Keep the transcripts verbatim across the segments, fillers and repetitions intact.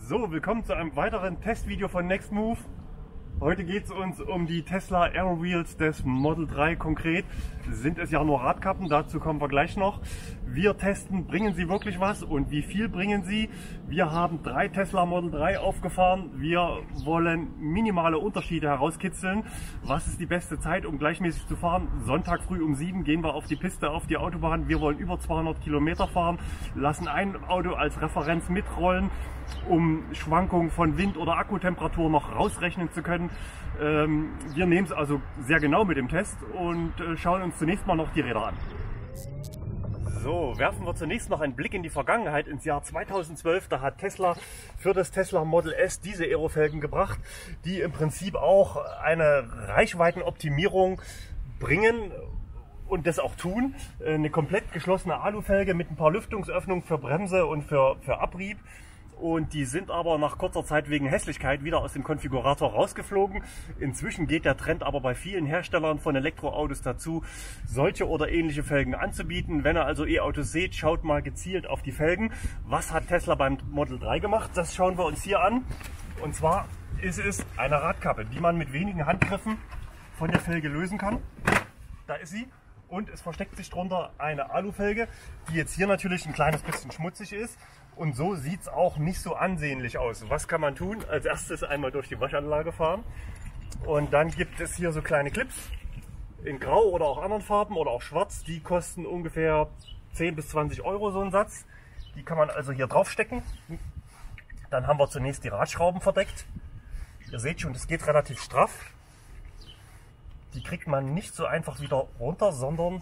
So, willkommen zu einem weiteren Testvideo von Nextmove. Heute geht es uns um die Tesla Aero Wheels des Model drei. Konkret sind es ja nur Radkappen, dazu kommen wir gleich noch. Wir testen, bringen sie wirklich was und wie viel bringen sie. Wir haben drei Tesla Model drei aufgefahren. Wir wollen minimale Unterschiede herauskitzeln. Was ist die beste Zeit, um gleichmäßig zu fahren? Sonntag früh um sieben gehen wir auf die Piste, auf die Autobahn. Wir wollen über zweihundert Kilometer fahren, lassen ein Auto als Referenz mitrollen, um Schwankungen von Wind- oder Akkutemperatur noch rausrechnen zu können. Ähm, wir nehmen es also sehr genau mit dem Test und äh, schauen uns zunächst mal noch die Räder an. So, werfen wir zunächst noch einen Blick in die Vergangenheit, ins Jahr zweitausendzwölf. Da hat Tesla für das Tesla Model S diese Aerofelgen gebracht, die im Prinzip auch eine Reichweitenoptimierung bringen und das auch tun. Eine komplett geschlossene Alufelge mit ein paar Lüftungsöffnungen für Bremse und für, für Abrieb. Und die sind aber nach kurzer Zeit wegen Hässlichkeit wieder aus dem Konfigurator rausgeflogen. Inzwischen geht der Trend aber bei vielen Herstellern von Elektroautos dazu, solche oder ähnliche Felgen anzubieten. Wenn ihr also E-Autos seht, schaut mal gezielt auf die Felgen. Was hat Tesla beim Model drei gemacht? Das schauen wir uns hier an. Und zwar ist es eine Radkappe, die man mit wenigen Handgriffen von der Felge lösen kann. Da ist sie. Und es versteckt sich drunter eine Alufelge, die jetzt hier natürlich ein kleines bisschen schmutzig ist. Und so sieht es auch nicht so ansehnlich aus. Was kann man tun? Als erstes einmal durch die Waschanlage fahren. Und dann gibt es hier so kleine Clips in Grau oder auch anderen Farben oder auch Schwarz. Die kosten ungefähr zehn bis zwanzig Euro so ein Satz. Die kann man also hier drauf stecken. Dann haben wir zunächst die Radschrauben verdeckt. Ihr seht schon, das geht relativ straff. Die kriegt man nicht so einfach wieder runter, sondern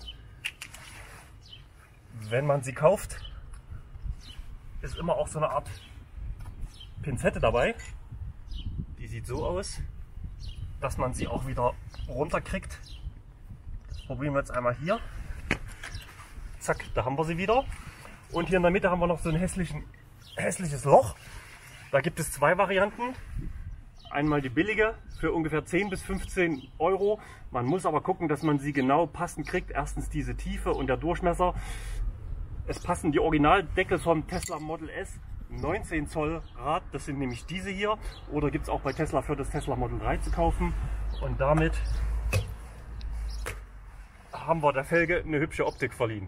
wenn man sie kauft, ist immer auch so eine Art Pinzette dabei. Die sieht so aus, dass man sie auch wieder runterkriegt. Das probieren wir jetzt einmal hier. Zack, da haben wir sie wieder. Und hier in der Mitte haben wir noch so ein hässlichen, hässliches Loch. Da gibt es zwei Varianten. Einmal die billige für ungefähr zehn bis fünfzehn Euro. Man muss aber gucken, dass man sie genau passend kriegt. Erstens diese Tiefe und der Durchmesser. Es passen die Originaldeckel vom Tesla Model S, neunzehn Zoll Rad. Das sind nämlich diese hier. Oder gibt es auch bei Tesla für das Tesla Model drei zu kaufen. Und damit haben wir der Felge eine hübsche Optik verliehen.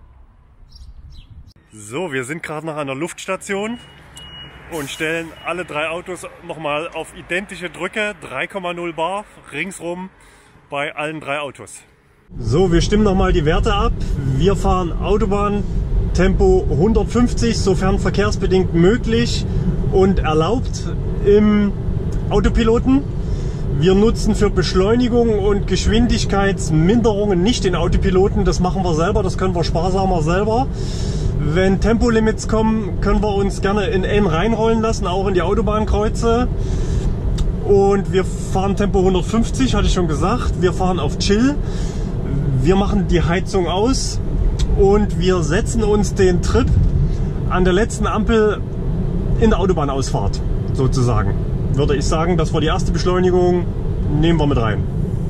So, wir sind gerade nach einer Luftstation und stellen alle drei Autos nochmal auf identische Drücke, drei Komma null bar ringsrum bei allen drei Autos. So, wir stimmen nochmal die Werte ab. Wir fahren Autobahn Tempo hundertfünfzig, sofern verkehrsbedingt möglich und erlaubt im Autopiloten. Wir nutzen für Beschleunigung und Geschwindigkeitsminderungen nicht den Autopiloten. Das machen wir selber, das können wir sparsamer selber. Wenn Tempolimits kommen, können wir uns gerne in N reinrollen lassen, auch in die Autobahnkreuze. Und wir fahren Tempo hundertfünfzig, hatte ich schon gesagt. Wir fahren auf Chill. Wir machen die Heizung aus und wir setzen uns den Trip an der letzten Ampel in der Autobahnausfahrt, sozusagen. Würde ich sagen, das war die erste Beschleunigung, nehmen wir mit rein.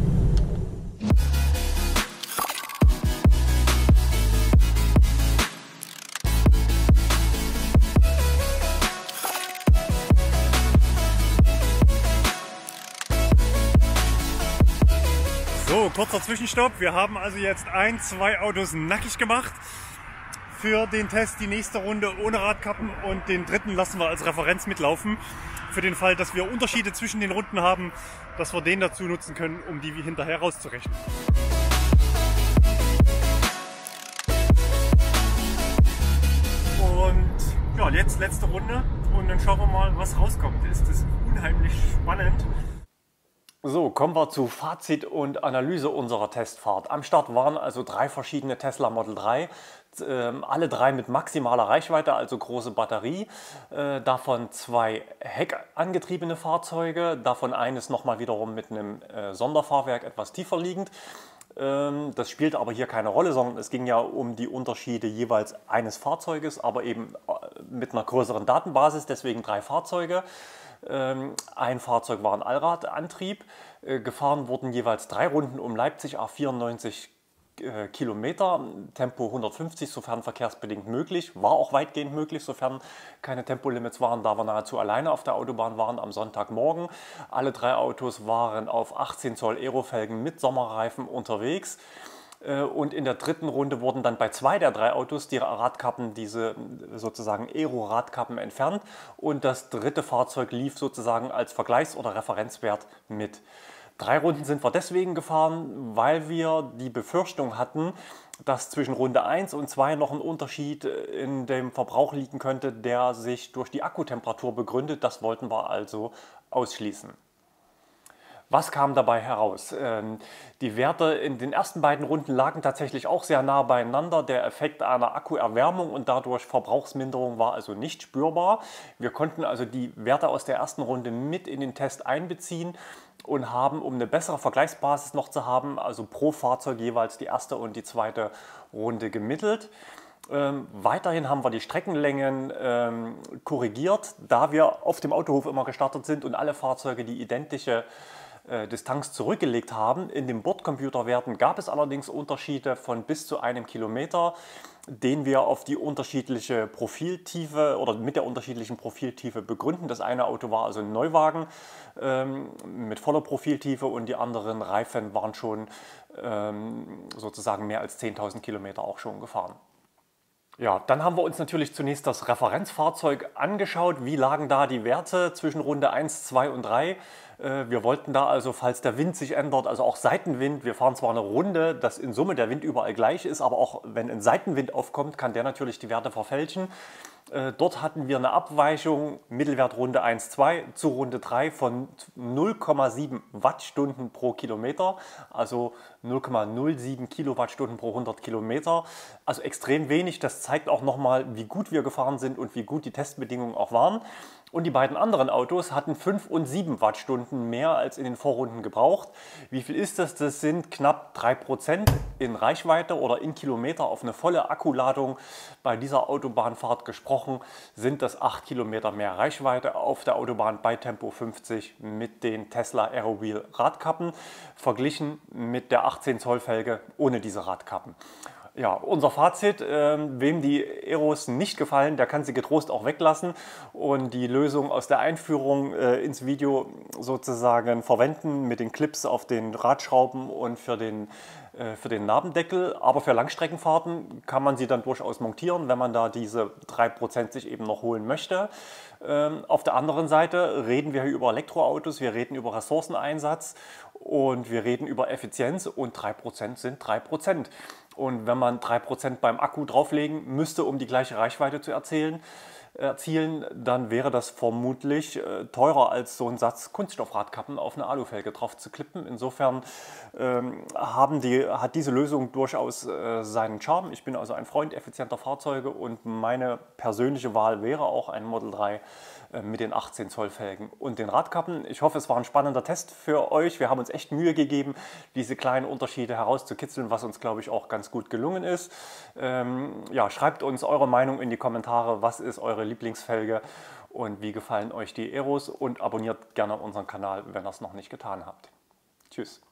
So, kurzer Zwischenstopp. Wir haben also jetzt ein, zwei Autos nackig gemacht für den Test. Die nächste Runde ohne Radkappen und den dritten lassen wir als Referenz mitlaufen. Für den Fall, dass wir Unterschiede zwischen den Runden haben, dass wir den dazu nutzen können, um die hinterher rauszurechnen. Und ja, jetzt letzte Runde und dann schauen wir mal, was rauskommt. Ist das unheimlich spannend. So, kommen wir zu Fazit und Analyse unserer Testfahrt. Am Start waren also drei verschiedene Tesla Model drei, äh, alle drei mit maximaler Reichweite, also große Batterie. Äh, davon zwei heckangetriebene Fahrzeuge, davon eines nochmal wiederum mit einem äh, Sonderfahrwerk etwas tiefer liegend. Ähm, das spielt aber hier keine Rolle, sondern es ging ja um die Unterschiede jeweils eines Fahrzeuges, aber eben äh, mit einer größeren Datenbasis, deswegen drei Fahrzeuge. Ein Fahrzeug war ein Allradantrieb. Gefahren wurden jeweils drei Runden um Leipzig, A vierundneunzig äh, Kilometer, Tempo hundertfünfzig, sofern verkehrsbedingt möglich, war auch weitgehend möglich, sofern keine Tempolimits waren, da wir nahezu alleine auf der Autobahn waren am Sonntagmorgen. Alle drei Autos waren auf achtzehn Zoll Aerofelgen mit Sommerreifen unterwegs. Und in der dritten Runde wurden dann bei zwei der drei Autos die Radkappen, diese sozusagen Aero-Radkappen entfernt und das dritte Fahrzeug lief sozusagen als Vergleichs- oder Referenzwert mit. Drei Runden sind wir deswegen gefahren, weil wir die Befürchtung hatten, dass zwischen Runde eins und zwei noch ein Unterschied in dem Verbrauch liegen könnte, der sich durch die Akkutemperatur begründet. Das wollten wir also ausschließen. Was kam dabei heraus? Die Werte in den ersten beiden Runden lagen tatsächlich auch sehr nah beieinander. Der Effekt einer Akkuerwärmung und dadurch Verbrauchsminderung war also nicht spürbar. Wir konnten also die Werte aus der ersten Runde mit in den Test einbeziehen und haben, um eine bessere Vergleichsbasis noch zu haben, also pro Fahrzeug jeweils die erste und die zweite Runde gemittelt. Ähm, weiterhin haben wir die Streckenlängen ähm, korrigiert, da wir auf dem Autohof immer gestartet sind und alle Fahrzeuge die identische äh, Distanz zurückgelegt haben. In den Bordcomputerwerten gab es allerdings Unterschiede von bis zu einem Kilometer, den wir auf die unterschiedliche Profiltiefe oder mit der unterschiedlichen Profiltiefe begründen. Das eine Auto war also ein Neuwagen ähm, mit voller Profiltiefe und die anderen Reifen waren schon ähm, sozusagen mehr als zehntausend Kilometer auch schon gefahren. Ja, dann haben wir uns natürlich zunächst das Referenzfahrzeug angeschaut. Wie lagen da die Werte zwischen Runde eins, zwei und drei? Wir wollten da also, falls der Wind sich ändert, also auch Seitenwind, wir fahren zwar eine Runde, dass in Summe der Wind überall gleich ist, aber auch wenn ein Seitenwind aufkommt, kann der natürlich die Werte verfälschen. Dort hatten wir eine Abweichung, Mittelwert Runde eins, zwei zu Runde drei von null Komma sieben Wattstunden pro Kilometer, also null Komma null sieben Kilowattstunden pro hundert Kilometer. Also extrem wenig, das zeigt auch nochmal, wie gut wir gefahren sind und wie gut die Testbedingungen auch waren. Und die beiden anderen Autos hatten fünf und sieben Wattstunden mehr als in den Vorrunden gebraucht. Wie viel ist das? Das sind knapp drei Prozent in Reichweite oder in Kilometer auf eine volle Akkuladung. Bei dieser Autobahnfahrt gesprochen sind das acht Kilometer mehr Reichweite auf der Autobahn bei Tempo fünfzig mit den Tesla Aerowheel Radkappen, verglichen mit der achtzehn Zoll Felge ohne diese Radkappen. Ja, unser Fazit, äh, wem die Aeros nicht gefallen, der kann sie getrost auch weglassen und die Lösung aus der Einführung äh, ins Video sozusagen verwenden mit den Clips auf den Radschrauben und für den, äh, für den Nabendeckel. Aber für Langstreckenfahrten kann man sie dann durchaus montieren, wenn man da diese drei Prozent sich eben noch holen möchte. Ähm, auf der anderen Seite reden wir hier über Elektroautos, wir reden über Ressourceneinsatz und wir reden über Effizienz und drei Prozent sind drei Prozent. Und wenn man drei Prozent beim Akku drauflegen müsste, um die gleiche Reichweite zu erzielen, erzielen dann wäre das vermutlich äh, teurer als so ein Satz Kunststoffradkappen auf eine Alufelge drauf zu klippen. Insofern ähm, haben die, hat diese Lösung durchaus äh, seinen Charme. Ich bin also ein Freund effizienter Fahrzeuge und meine persönliche Wahl wäre auch ein Model drei äh, mit den achtzehn Zoll Felgen und den Radkappen. Ich hoffe, es war ein spannender Test für euch. Wir haben uns echt Mühe gegeben, diese kleinen Unterschiede herauszukitzeln, was uns, glaube ich, auch ganz gut gelungen ist. Ähm, ja, schreibt uns eure Meinung in die Kommentare. Was ist eure Lieblingsfelge und wie gefallen euch die Aeros und abonniert gerne unseren Kanal, wenn ihr es noch nicht getan habt. Tschüss.